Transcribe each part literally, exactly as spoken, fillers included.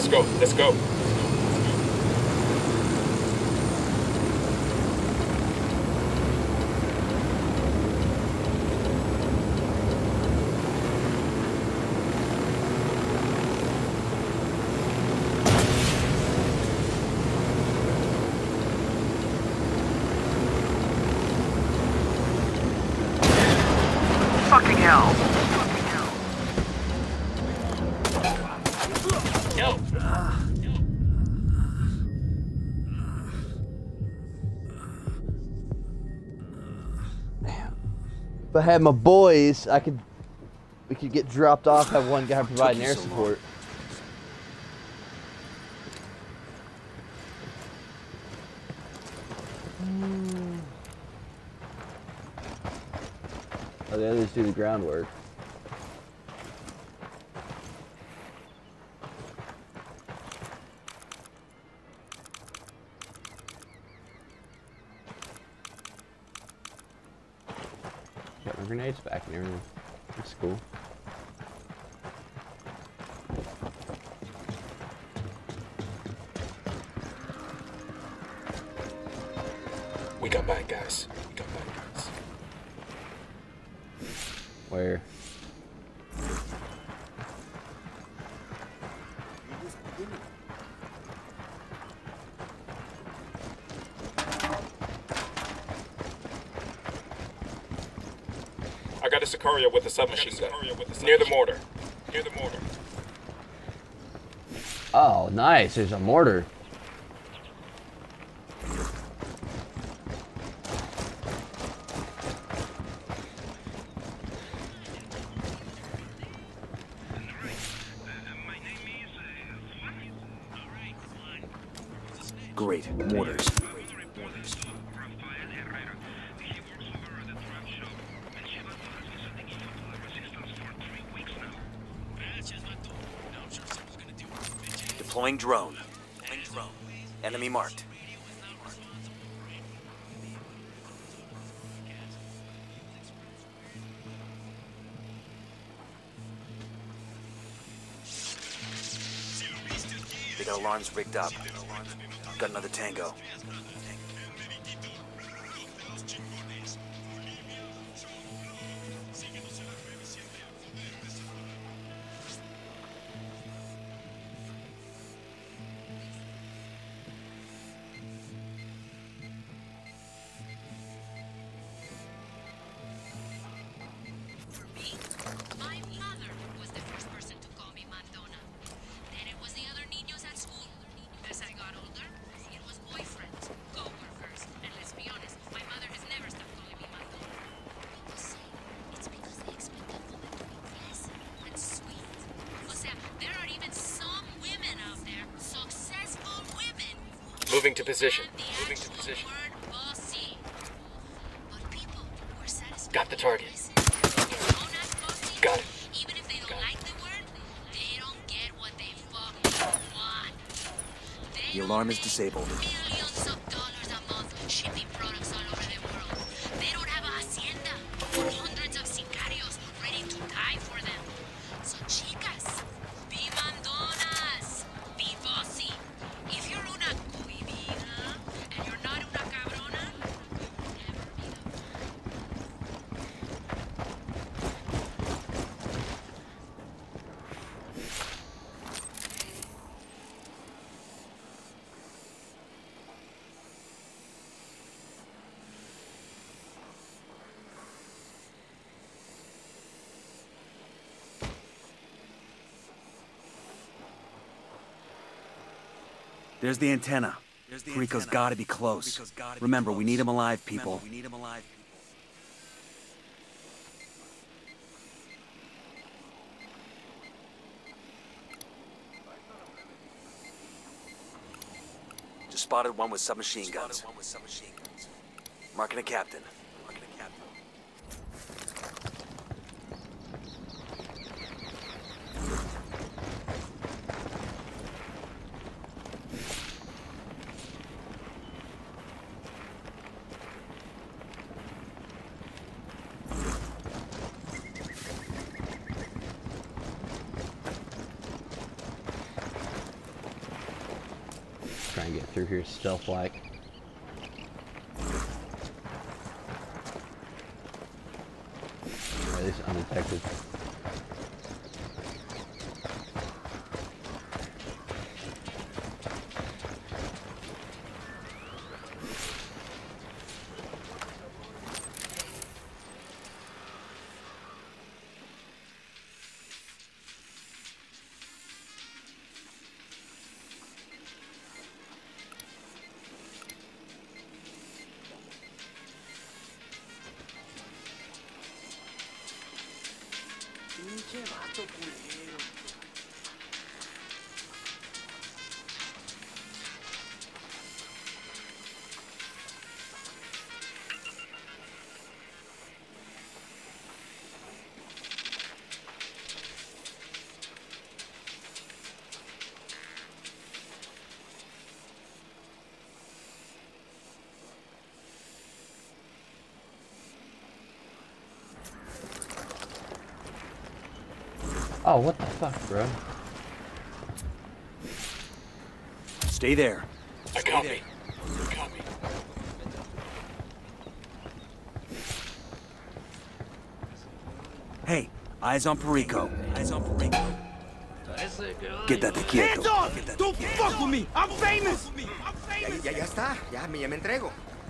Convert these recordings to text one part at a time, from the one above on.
let's go. Let's go. Fucking hell. Yo. If I had my boys, I could, we could get dropped off, have one guy providing air support. Oh, the others do the groundwork. Got my grenades back and everything. That's cool. We got bad guys. We got bad guys. Where? I got a Sicario with a submachine gun. Near the mortar. Near the mortar. Oh, nice. There's a mortar. Great. Mortars. Deploying drone. Deploying drone. Enemy marked. They got alarms rigged up. Got another tango. My mother was the first person to call me Madonna. Then it was the other niños at school. As I got older, it was boyfriends, co-workers, and let's be honest, my mother has never stopped calling me Madonna. People say it's because they expect a woman to be pleasant and sweet. O sea, there are even some women out there, successful women, who Moving to position. the Moving to actual position. word bossy. But people who are satisfied Got the target. with known as bossy, Got it. even if they don't like the word, they don't get what they fucking want. They The alarm don't is make disabled. millions of dollars a month shipping products all over the world. They don't have a hacienda or hundreds of sicarios ready to die for them. So chicas, be mandonas, be bossy. If you're una cohibida and you're not una cabrona, you'll never be the There's the antenna. Rico's gotta be close. Remember, we need him alive, people. Just spotted one with submachine guns. Marking a captain. Try and get through here stealth-like. Or at least undetected. Pinche vato culero. Oh, what the fuck, bro? Stay there. I copy. Copy. Hey, eyes on Perico. Eyes on Perico. Quédate quieto. Hands off! Quédate Don't quieto. fuck with me! I'm famous! Ya, ya, ya está. Ya me, ya me entrego.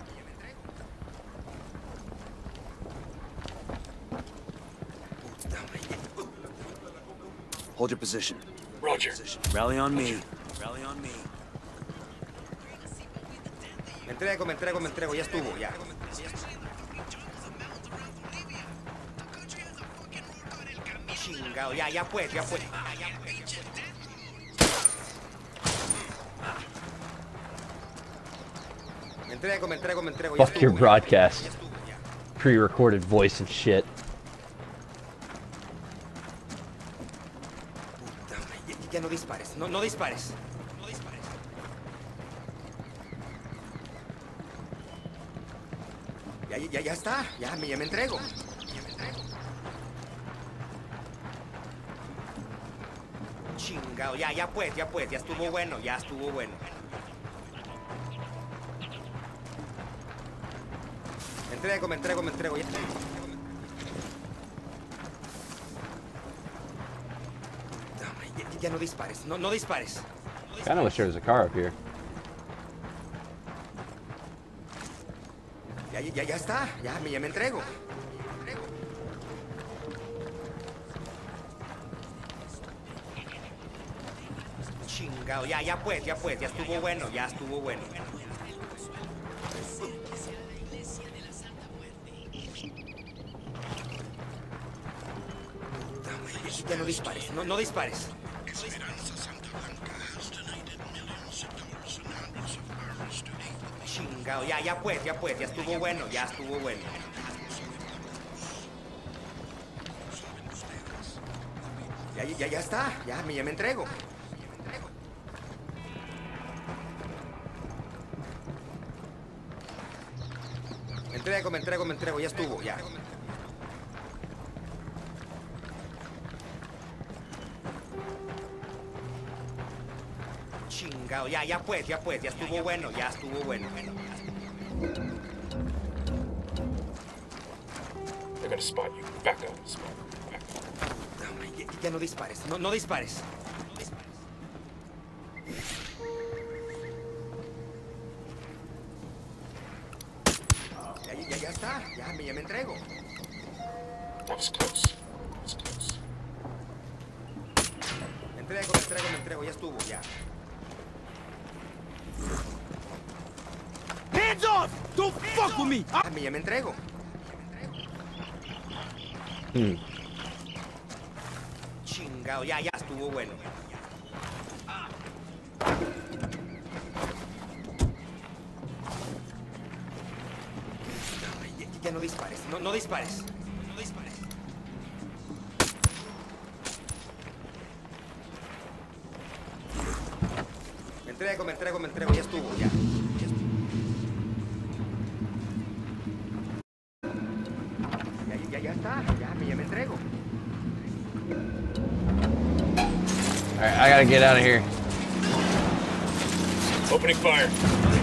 Hold your position. Roger. Rally on me. Rally on me. Me entrego, me entrego, me entrego. Ya estuvo, ya. Chingado, ya, ya pues, ya pues. Me entrego, me entrego, me entrego. Ya Fuck your estuvo, broadcast. ya estuvo, ya. Pre-recorded voice and shit. Ya, ya no dispares, no, no dispares. No dispares. Ya, ya, ya está, ya me, ya me entrego. Ya me entrego. Chingado, ya, ya pues, ya pues, ya estuvo bueno, ya estuvo bueno. Me entrego, me entrego, me entrego, ya. Ya, ya no dispares, no, no dispares. Kinda wish there was a car up here. Ya, ya, ya está, ya me, ya me entrego. Chingado, ya, ya pues, ya pues, ya estuvo bueno, ya estuvo bueno. Ya, ya no dispares, no, no dispares. Chingado, ya, ya pues, ya pues, ya estuvo bueno, ya estuvo bueno. Ya, ya, ya está, ya me, ya me entrego. Me entrego, me entrego, me entrego, ya estuvo, ya. Chingado, ya, ya pues, ya pues, ya estuvo bueno, ya estuvo bueno. They're gonna spot you. Back up. Spot. Back up. Ya, ya no dispares, no, no dispares. Ya, ya, ya está, ya me, ya me entrego. That was close. That was close. Me entrego, me entrego, me entrego, ya estuvo, ya. Hands off! Don't fuck with me! Ya me, ya me entrego. Hmm. Chingado, ya, ya estuvo bueno. Ya, ya no dispares, no, no dispares. No dispares. Me entrego, me entrego, me entrego, ya estuvo, ya. Ya estuvo. Ya, ya, ya está, ya me, ya me entrego. Alright, I gotta get out of here. Opening fire.